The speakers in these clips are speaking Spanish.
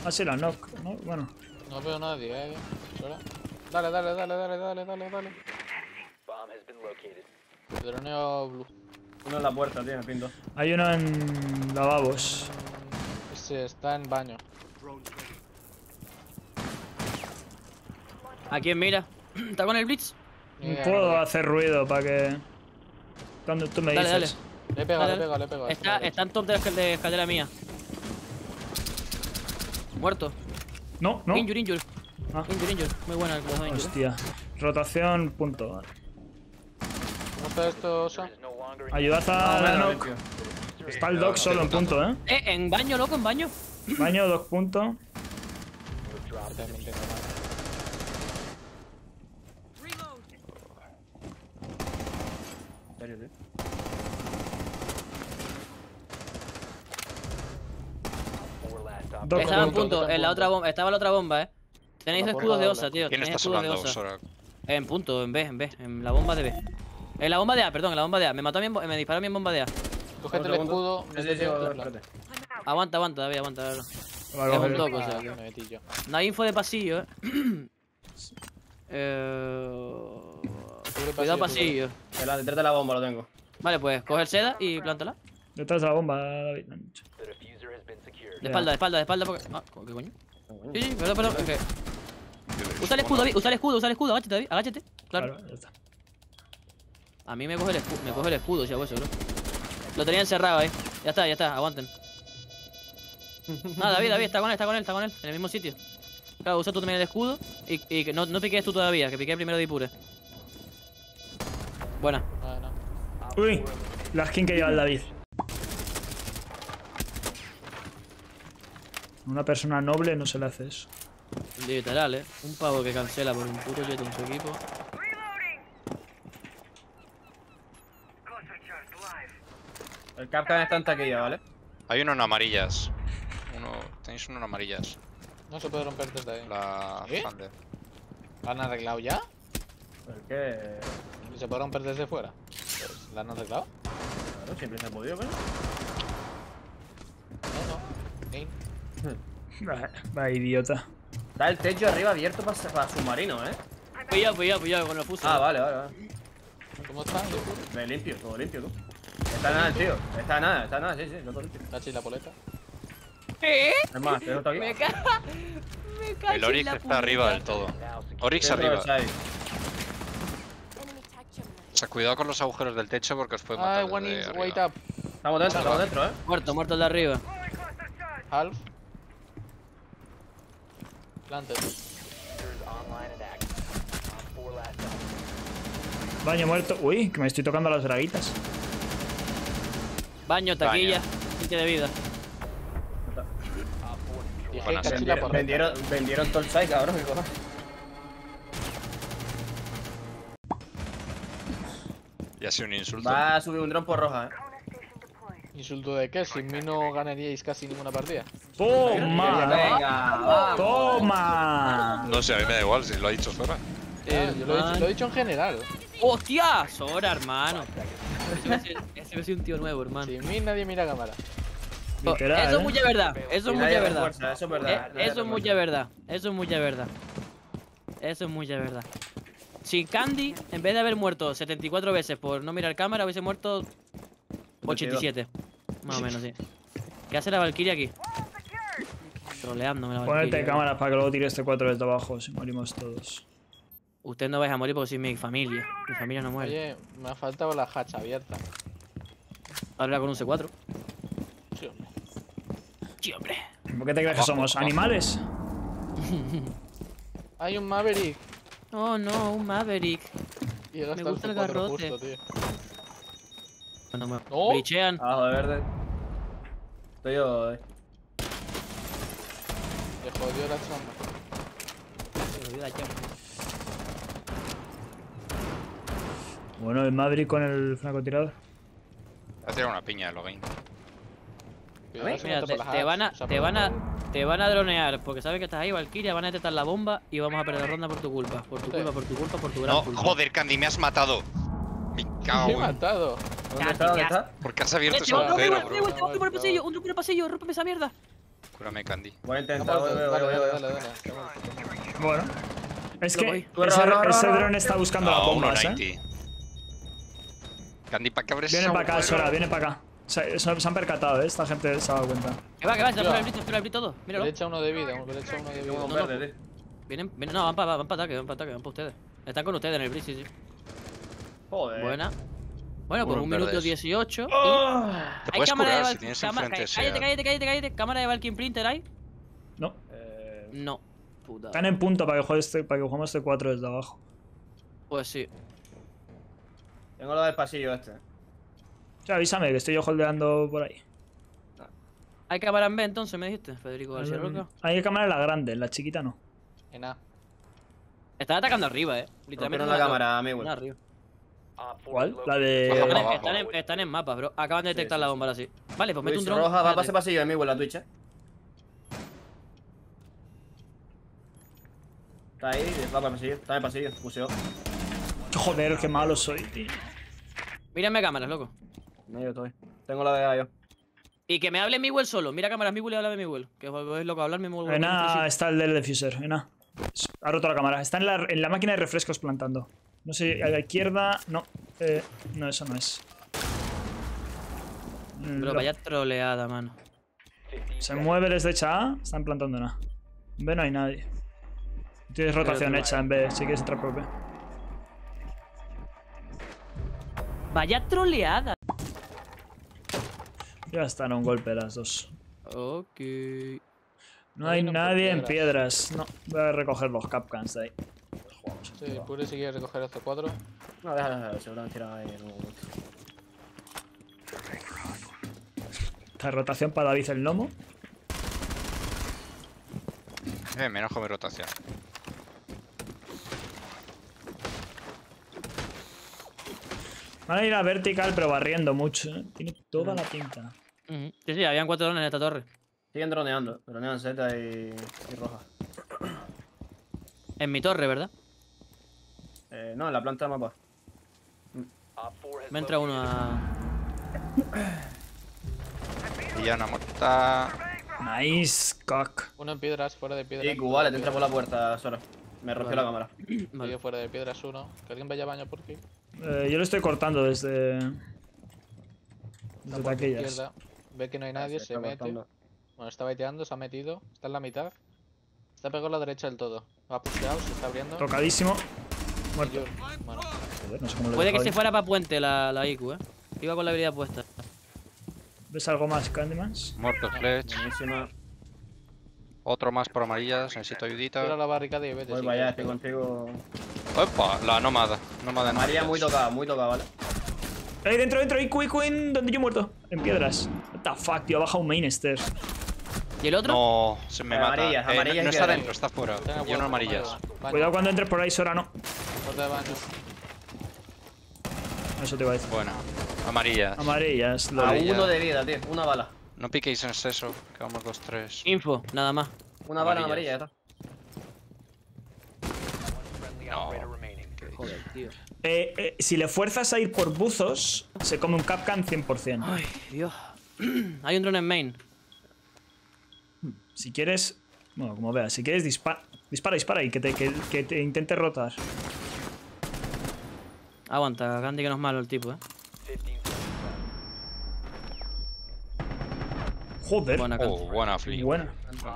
Ah, sí, la knock, ¿no? Bueno. No veo a nadie, Espera. Dale, dale, dale, dale, dale, dale, dale. Droneo blue. Uno en la puerta, tío, me pinto. Hay uno en lavabos. Ese está en baño. ¿A quién mira? ¿Está con el blitz? Puedo hacer ruido para que... Cuando tú me Dale, dices. dale. Le he pegado, Dale, le he pegado, le he pegado. Está en top de escalera mía. Muerto. No, no. Injure, injure. Ah. Injure. Muy buena el injure. Hostia. Rotación, punto. ¿Cómo está esto, Osa? Ayudad a knock. Está el doc solo en punto, ¿eh? En baño, loco, en baño. Baño, doc punto. En serio, tío. Doc Estaba en punto. punto, en la otra bomba. Estaba la otra bomba, Tenéis escudos de osa, tío. ¿Quién Tenéis está escudos de hablando, osa. Sora? En punto, en B. En la bomba de B. En la bomba de A, perdón, en la bomba de A. Me mató me disparó mi bomba de A. Cógete el escudo. Sí, espérate. Aguanta, David, aguanta. Va a Es coger. un toque, o sea, Me metí yo. no hay info de pasillo, Cuidado pasillo. Detrás de la bomba lo tengo. Vale, pues coge el seda y plántala. Detrás de la bomba, David. De espalda, porque... Ah, ¿qué coño? Sí, perdón, es que... Usa el escudo, David, usa el escudo, agáchate, David, agáchate. Claro. Ya está. A mí me coge el escudo, si hago eso, bro. Lo tenía encerrado ahí. Ya está, aguanten. David, está con él, en el mismo sitio. Claro, usa tú también el escudo y que no piques tú todavía, que pique primero de Ipure. Buena. No. Uy, la skin que lleva el David. A una persona noble no se le hace eso. Literal, un pavo que cancela por un puto jet en su equipo. El Capcan está en taquilla, ¿vale? Hay uno en amarillas. Tenéis uno en amarillas. No se puede romper desde ahí. La ¿Eh? Thunder. ¿La han arreglado ya? ¿Por qué? ¿Y se puede romper desde fuera? Pues, ¿la han arreglado? Claro, siempre se ha podido, ¿no? No. Ey. Va, idiota. Está el techo arriba abierto para submarino, ¿eh? Pillado con los fusos. Ah, vale. ¿Cómo está? Me limpio, todo limpio, tú. Está nada, el tío. Está nada, sí, todo limpio. La chila poleta. Es más, ¿tienes otro aquí? Me cago El Oryx está arriba del todo. Oryx arriba. O sea, cuidado con los agujeros del techo porque os puede matar. Ah, one desde is, wait arriba. up. Estamos dentro, ¿eh? Muerto el de arriba. Half. Planted. Baño muerto. Uy, que me estoy tocando las braguitas. Baño, taquilla, 20 de vida. Dije Buenas. cachila poleta. Vendieron todo el site, cabrón. ¿Qué cojones? Y ha sido un insulto. Va a subir un dron por roja, ¿Insulto de qué? Sin mí no ganaríais casi ninguna partida. ¡Toma! Venga, ¡Toma! No sé, a mí me da igual si lo ha dicho Sora. Yo lo he dicho en general. ¡Hostia! Sora, hermano. Ese va a ser un tío nuevo, hermano. Sin mí nadie mira cámara. Literal, Eso es ¿eh? mucha verdad. Eso es mucha verdad. Eso es verdad. Eso es mucha verdad. Eso es mucha verdad. Eso es mucha verdad. Si Candy, en vez de haber muerto 74 veces por no mirar cámara, hubiese muerto 87. Más o menos, sí. ¿Qué hace la Valkyria aquí? Troleándome la Valkyria. Ponete cámaras para que luego tires este 4 desde abajo, si morimos todos. Usted no vais a morir porque sois mi familia. Mi familia no muere. Oye, me ha faltado la hacha abierta. Habla con un C4. Sí, hombre. Sí, hombre. ¿Por qué te crees que somos? ¿Animales? Hay un Maverick. Oh no, un Maverick. Y he gastado gusta el C4 garrote. justo, tío. Bueno, me ¡Oh! brichean. Abajo de verde. Estoy yo, Le jodió la chamba. Bueno, el Maverick con el francotirador. Ha tirado una piña de Logain. Cuidado, si Mira, no te por las van a, hacks, o sea, te por van el a, móvil. te van a dronear porque saben que estás ahí, Valkyria, van a detectar la bomba y vamos a perder ronda por tu culpa. Por tu culpa, por tu gran No, culpa. joder, Candy, me has matado. Me cago Me he en... matado. ¿Dónde está? Porque has abierto ese Otro agujero, por bro. el pasillo, un truco por el pasillo, rómpeme esa mierda. Cúrame, Candy. Voy a Está intentar, muerto. voy. Dale. Bueno. Es Lo que voy. ese dron está buscando las bombas, 190. Candy, ¿para qué abres Viene esa para acá, huevo? Sora, viene para acá. Se han percatado, esta gente se ha dado cuenta. Que va, se va por el blitz todo. Míralo. Derecha uno de vida, derecha uno de vida. Tengo un No, verde, tío. Vienen, no, van para ataque, van para ustedes. Están con ustedes en el blitz, sí. Joder. Buena. Bueno, pues Unos 1 minuto verdes. 18. Te Hay puedes cámara de curar si Valkyrie. tienes enfrente ese. Cállate. Cámara de Valkyrie Printer ahí. No. No. Puta. Están en punto para que juguemos este 4 desde abajo. Pues sí. Tengo lo del pasillo este. O sea, avísame que estoy yo holdeando por ahí. Hay cámara en B entonces, me dijiste, Federico García Roca. Hay cámara en la grande, en la chiquita no. Y nada. Están atacando arriba, literalmente. Rompieron la cámara, amigo. Una arriba. ¿Cuál? La de... Baja, baja. Están en mapas, bro. Acaban de detectar sí, la sí. bomba ahora sí. Vale, pues mete un Luis dron. Roja va para Espérate. ese pasillo, amigo, en la Twitch, Está ahí, va para el pasillo. Está en el pasillo, museo. Joder, qué malo soy, tío. Mírenme cámaras, loco. Medio estoy. Tengo la de A yo. Y que me hable Miguel solo. Mira cámaras Miguel y habla de Miguel. Que es loco, hablar Miguel. Ena está el del diffuser, Ena. Ha roto la cámara. Está en la máquina de refrescos plantando. No sé, a la izquierda... No. No, eso no es. Pero vaya troleada, mano. Se mueve desde hecha A, están plantando en A. En B no hay nadie. Tienes rotación hecha en B, si quieres entrar por B. Vaya troleada. Ya están a un golpe las dos. Ok. No hay no por nadie en piedras. piedras. No, voy a recoger los capcans de ahí. Sí, Puri si quiere recoger estos 4. No, déjalo, se lo han tirado ahí en un momento. Esta rotación para David el Lomo. Menos joven rotación. Van a ir a vertical, pero barriendo mucho. Tiene toda la pinta. Sí, habían 4 drones en esta torre. Siguen droneando. Dronean Z y Roja. En mi torre, ¿verdad? No, en la planta de mapa. Me entra uno a... Y ya una muerta. Nice, cock. Uno en piedras, fuera de piedras. Sí, vale, te entra por la puerta, Sora. Me rompió la cámara. Vale. Sigue fuera de piedras uno. Que alguien vaya a baño por aquí. Yo lo estoy cortando desde... Está Desde por taquillas. izquierda. Ve que no hay nadie, se está mete. cortando. Bueno, está baiteando, se ha metido. Está en la mitad. Está pegado a la derecha del todo. Ha pusheado, se está abriendo. Tocadísimo. Y Muerto. yo- Bueno, Joder, no sé cómo lo he Puede que dejado se ahí. fuera para puente la IQ, Iba con la habilidad puesta. ¿Ves algo más, Candymans? Muerto Fletch. Buenísima. Otro más por amarillas. Necesito tira ayudita. la barricada y vete. Voy si para allá, quieres. estoy contigo. Opa, la nómada. Nómada en María amarillas. muy tocada, ¿vale? Dentro, IQ, en donde yo he muerto. En piedras. What the fuck, tío, ha bajado un main stairs. ¿Y el otro? No, se me mata. Amarillas, amarillas no y está piedras. dentro, está fuera. Tenga Yo no huevo, amarillas. baño. Cuidado cuando entres por ahí, Sora, no. Puerta de baño. Eso te iba a decir. Bueno, amarillas. Amarillas, A lo Amarilla. uno de vida, tío. Una bala. No piquéis en exceso, que vamos 2-3. Info, nada más. Una bala en Amarillas. amarilla, ya está. No. Joder, tío. Si le fuerzas a ir por buzos, se come un Capcan 100%. Ay, Dios. Hay un drone en main. Si quieres... Bueno, como veas, si quieres dispara y que te intente rotar. Aguanta, Gandhi, que no es malo el tipo, Joder. Buena Gandhi. Oh, buena flip. Buena.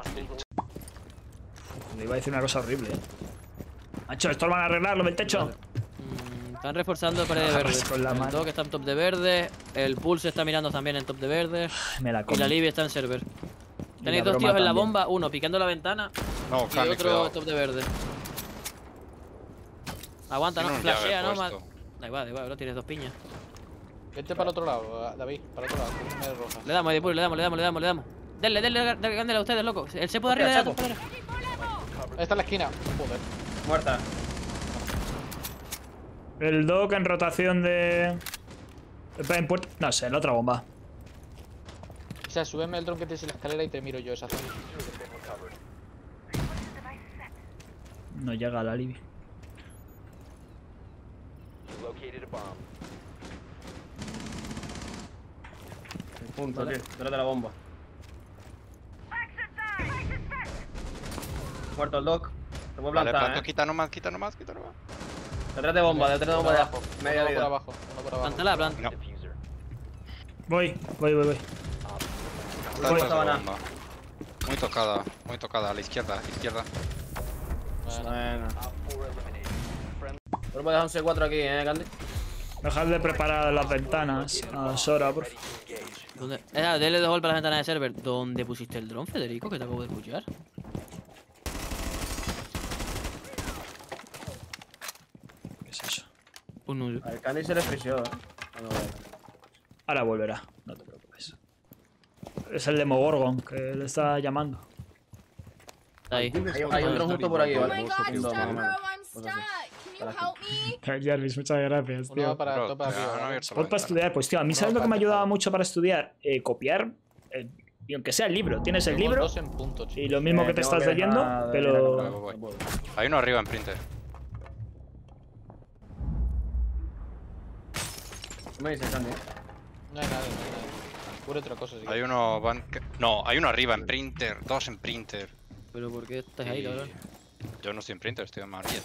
Le iba a decir una cosa horrible, Macho, esto lo van a arreglar, lo del techo. Están reforzando pared de Agarras verde. con la El mano. Dog está en top de verde. El Pulse está mirando también en top de verde. Me la Y como. la Libia está en server. Y Tenéis la dos broma tíos en la también. bomba. Uno picando la ventana. No, Y Candy, otro cuidado. top de verde. Aguanta, Tiene no, un llave flashea, no, puesto. Da igual, bro, tienes dos piñas. Vete para el otro lado, David. Para el otro lado. Que es medio roja. Le damos, Edipur, le damos. Denle, Gandhi a ustedes, loco. El cepo de arriba, Hostia, de cepo. Ahí está en la esquina. Joder. Muerta. El Doc en rotación de... En puerta... No sé, la otra bomba. O sea, súbeme el dron que tienes en la escalera y te miro yo esa zona. No llega a la Libia. Punto, tío. Detrás de la bomba. Muerto el doc. Te puedo Vale, plantar, planto, quita nomás. Detrás de bomba de Uno allá. abajo, Media uno por vida. abajo, uno por abajo. Planta la planta. No, Voy. está detrás de la bomba. Muy tocada, a la izquierda, Bueno, Bueno. Pero puedes dejar un C4 aquí, Candy. Dejad de preparar las ventanas a Sora, por favor. ¿Dónde? Dele 2 golpes a la ventana de server. ¿Dónde pusiste el dron, Federico? Que te acabo de escuchar. ¿Qué es eso? Un nulo. Al Candy se le frició, Cuando vaya. Ahora volverá, no te preocupes. Es el Demogorgon que le está llamando. Está ahí. Hay un dron justo por aquí, Oh ¿vale? my god, Un dos, stop, más o bro, menos. I'm Pues stuck. así. Can you help me? Jarvis, muchas gracias, uno va para Bro, topa han arriba. ¿vale? abierto la Para ventana. estudiar, pues tío, a mí sabes lo que me ayudaba mucho para estudiar. Copiar, y aunque sea el libro. Tienes el Tenemos libro dos en punto, chico. y lo mismo que te tengo estás leyendo, dejar de pero... Voy. Hay uno arriba en printer. ¿Qué me dices, Candy? No hay nadie. Pura otra cosa, sí. Hay uno No, hay uno arriba en printer, dos en printer. ¿Pero por qué estás ahí, cabrón? Yo no estoy en printer, estoy en María.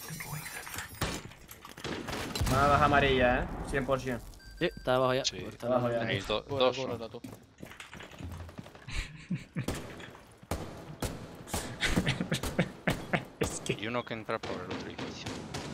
Una baja amarilla, 100%. Sí, está abajo ya. Sí. Pues está Abajo abajo ya. ya. Tenéis dos. Cúbrela tú. Es que... Y uno que entra por el otro edificio.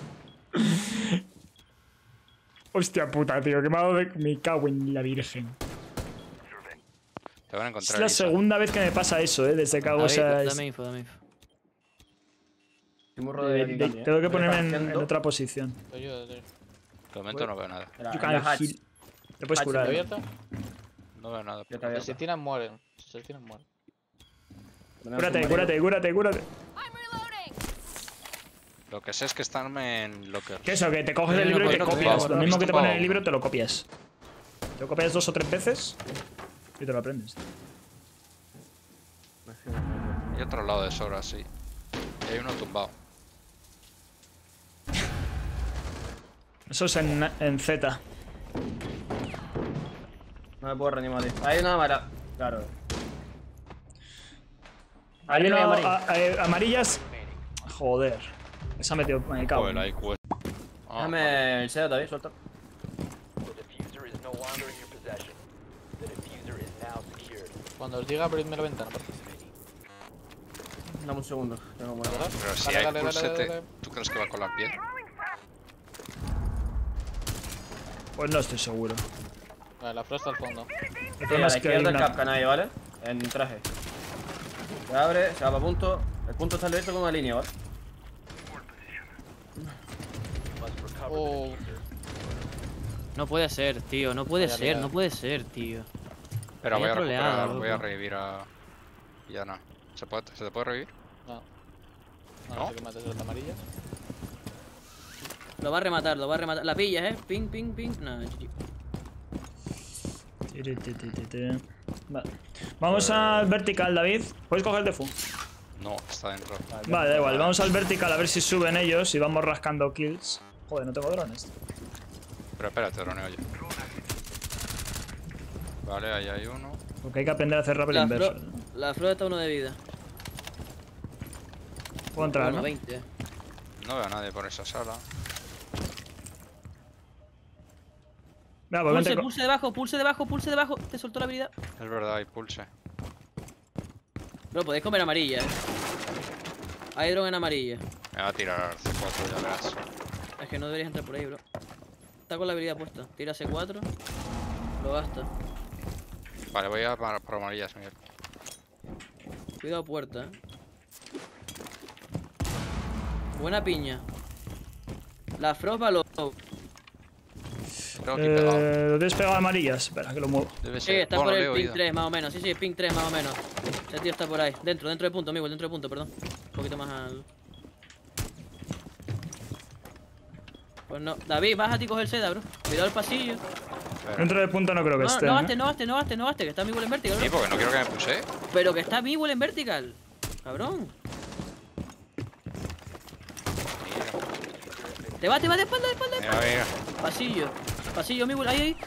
Hostia puta, tío, que me ha dado de... Me cago en la virgen. Te van a Es encontrar. la Isa. segunda vez que me pasa eso, desde que hago David, esa... dame info, dame info. Estoy muy rodeado aquí, Candy, Tengo que Estoy ponerme en haciendo- otra posición. Te ayudo, tío. De momento no veo nada. Espera, You en can la hatch. heal. Te puedes Hatch, curar. ¿Está ¿eh? abierto? No veo nada. Ya está Si abierto. se tiran, mueren. Si se tiran, mueren. Cúrate, cúrate, cúrate, cúrate. I'm reloading. Lo que sé es que están en lockers. ¿Qué es eso? Que te coges el Yo no libro y te puedo- copias. Lo mismo que te Esto- pone en el libro, te lo copias. Te lo copias 2 o 3 veces y te lo aprendes. Y otro lado de Sora, sí. Y hay uno tumbado. Eso es en Z. No me puedo reanimar, tío. Hay una amarilla. Claro. Hay Arriba una hay amarilla. amarillas. Joder. Se ha metido. Me cago. Joder, ahí cuesta. Ah, Déjame el set, David, suelta. Cuando os diga, abridme la ventana. por favor. Dame un segundo. Tengo buena hora. pero si Dale, hay dale, pulsete, dale. ¿tú crees que va a colar bien? Pues no estoy seguro. Vale, la Frost al fondo. El Sí, a problema la es que hay izquierda el una... Capcan ahí, ¿vale? En traje. Se abre, se va para punto. El punto está abierto con una línea, ¿vale? Oh, No puede ser, tío. No puede Vaya ser, liada. no puede ser, tío. Pero voy Vaya a troleada, recuperar, voy a loco. revivir a... Ya no. ¿Se te puede revivir? no. ¿No? No sé que mates las amarillas. Lo va a rematar, lo va a rematar. La pillas, ping, ping, ping. No, GG. Vale. Vamos al vertical, David. ¿Puedes coger el defu? No, está dentro. Vale, da igual. Vamos al vertical a ver si suben ellos y vamos rascando kills. Joder, no tengo drones. Pero espérate, droneo yo. Vale, ahí hay uno. Porque hay que aprender a hacer rappel La, inverso. fro la flor está uno de vida. Puedo entrar, Bueno, ¿no? 20. No veo a nadie por esa sala. Venga, pues vente Pulse, con- pulse debajo, pulse debajo, pulse debajo. Te soltó la habilidad. Es verdad, hay pulse. Bro, podéis comer amarilla, Hay drone en amarilla. Me va a tirar C4, ya verás. Es que no deberías entrar por ahí, bro. Está con la habilidad puesta. Tira C4. Lo gasta. Vale, voy a por amarillas, Miguel. Cuidado puerta, Buena piña. La Frost va low. Tengo aquí pegado. ¿Lo tienes pegado a amarillas? Espera, que lo muevo. Debe Sí, ser. está Bueno, por lo he el ping oído. 3 más o menos. Sí, ping 3 más o menos. Ese tío está por ahí. Dentro de punto, amigo. Dentro de punto, perdón. Un poquito más al... Pues no. David, vas a ti coger seda, bro. Cuidado el pasillo. Espera. Dentro de punto no creo que No, esté. no ¿eh? gaste, no gaste, no gaste, no gaste. Que está Miguel en vertical, Sí, bro. porque no quiero que me puse. Pero que está Miguel en vertical. Cabrón. Te va de espalda, de espalda, de Mira, mira. espalda. Pasillo. Pasillo, Miguel. Ahí, ahí.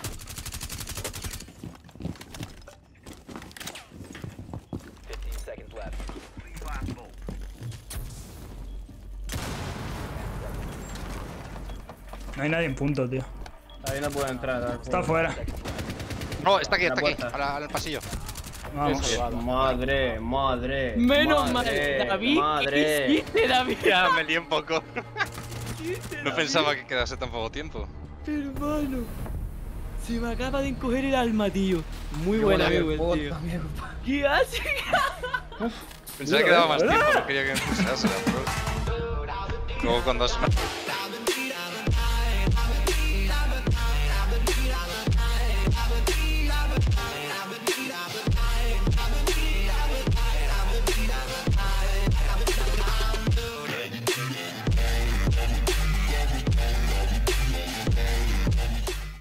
No hay nadie en punto, tío. Ahí no puedo entrar. al Está juego. fuera. No, está aquí, La está aquí, puerta. al pasillo. Vamos. Madre, madre. Menos mal, madre, David. Madre. ¿Qué hiciste, David? Ya, me lié un poco. No pensaba que quedase tan poco tiempo. Hermano. Se me acaba de encoger el alma, tío. Muy Qué buen buena amigo el puta, tío. amigo. ¿Qué hace? Pensaba que daba más tiempo, no quería que me pulsase, bro. Luego cuando has...